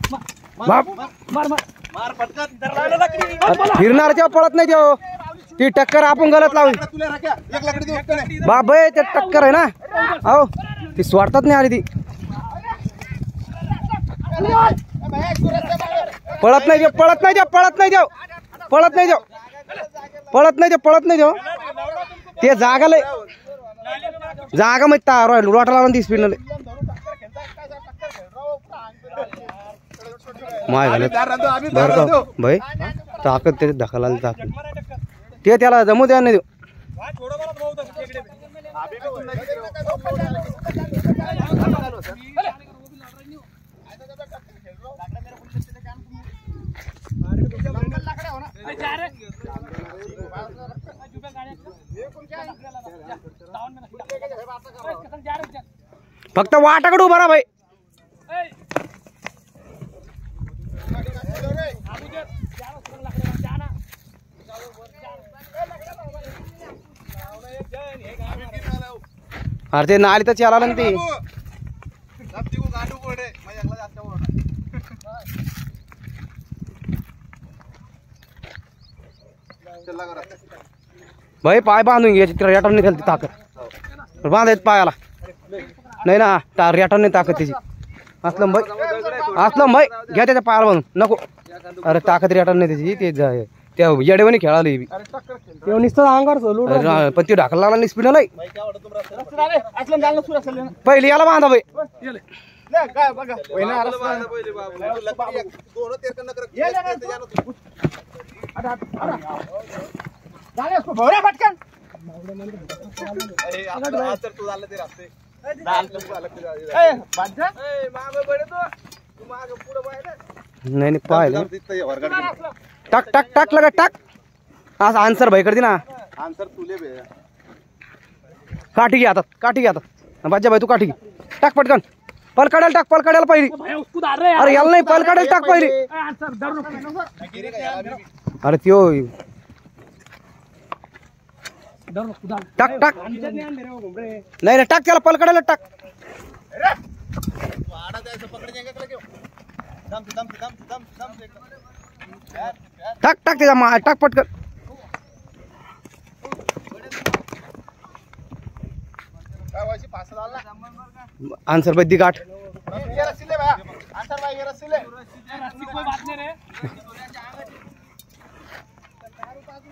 बाप मार पटकन फिरणार तेव्हा पळत नाही तेव्हा ती टक्कर आपण गलत लावली बाप ते टक्कर आहे ना अहो ती स्वार्थात नाही आली ती पळत नाही देव पळत नाही देव पळत नाही देव पळत नाही देव पळत नाही देव पळत नाही देव ते जागाला जागा माहित रोटा लावून ती स्पीड माय घालत बरं का भाई ताकद ते ढकलायला ताकद ते त्याला जमू द्या नाही देऊ फक्त वाटाकडे उभा राहा भाई अरे ते नाली तर चाला ना ती भाई पाय बांधून घ्यायची रेटन निघाल ताकद बांधायच पायाला नाही ना रेटन नाही ताकद त्याची असलम भाई घ्या त्याच्या पायाला बांधून नको अरे ताकद रेटन नाही त्याची ते त्या येडेवानी खेळाला तेव्हा नुसतं अंगावर पण ते ढाकला लागला स्पीड नाही पहिले याला बांधा भाई नाही पाहिलं टाक टाक टाक लगा टाक असं आन्सर भाई करते ना आन्सर तुले बे काठी घे आता काठी घे आता बाजा भाई तू काठी घे टाक पटकन पल काढायला टाक पल काढायला पहिली अरे याला नाही पल काढायला टाक पहिली अरे त्यो टाक टाक नाही टाक त्याला पल काढायला टाक टाक टाक त्याच्या टाक पटकन आन्सर बद्दी गाठ